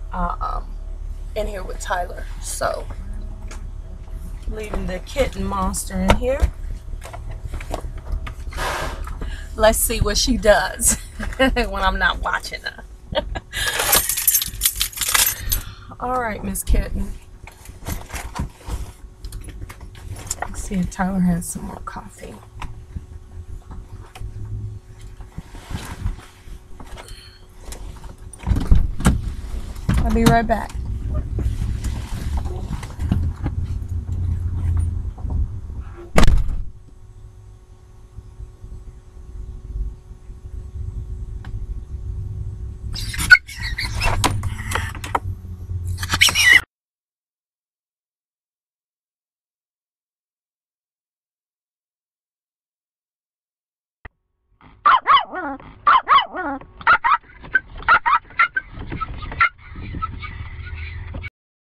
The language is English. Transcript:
in here with Tyler. So leaving the kitten monster in here. Let's see what she does when I'm not watching her. All right, Miss Kitten. Let's see if Tyler has some more coffee. I'll be right back.